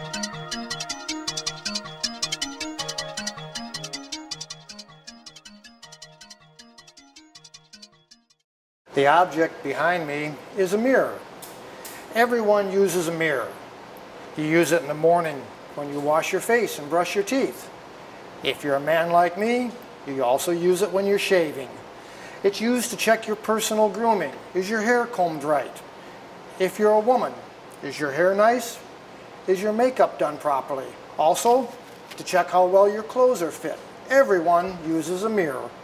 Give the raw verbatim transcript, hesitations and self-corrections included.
The object behind me is a mirror. Everyone uses a mirror. You use it in the morning when you wash your face and brush your teeth. If you're a man like me, you also use it when you're shaving. It's used to check your personal grooming. Is your hair combed right? If you're a woman, is your hair nice? Is your makeup done properly? Also, to check how well your clothes are fit. Everyone uses a mirror.